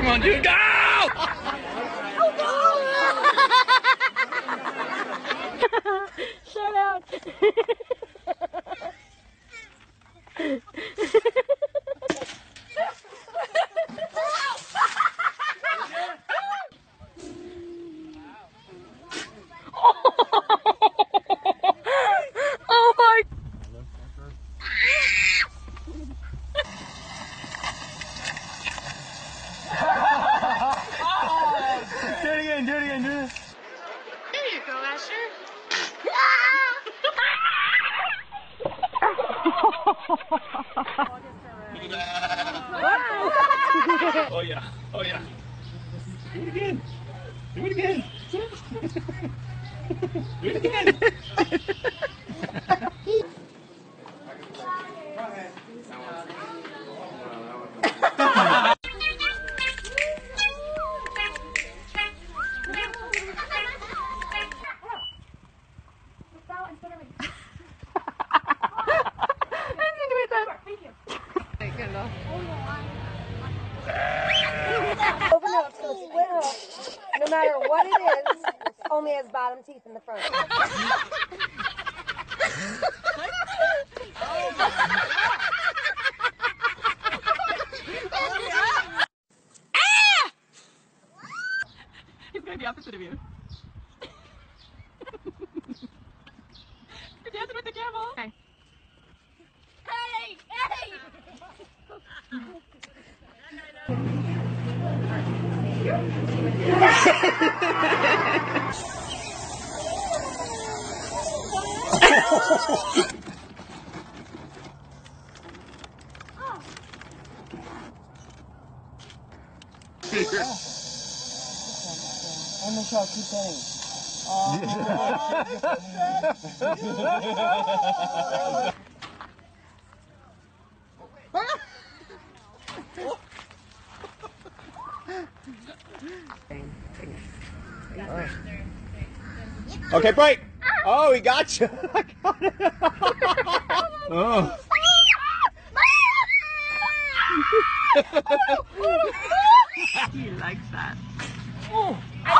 Come on, dude, go! Shout out. Oh my. Do it again, do it again, do it. There you go, Asher. Oh yeah, oh yeah. Do it again. Do it again. Do it again. Open it up so the split hook, no matter what it is, only has bottom teeth in the front. He's going to be opposite of you. You're dancing with the camel. Okay. Hey! Hey! I'm gonna shot 2 pennies. Okay, break. Oh, he got you. I got it. Oh. He likes that. Oh.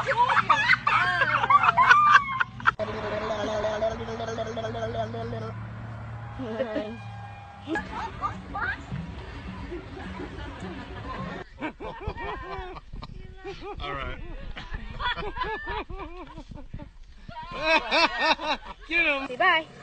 All right. Get him. Say bye.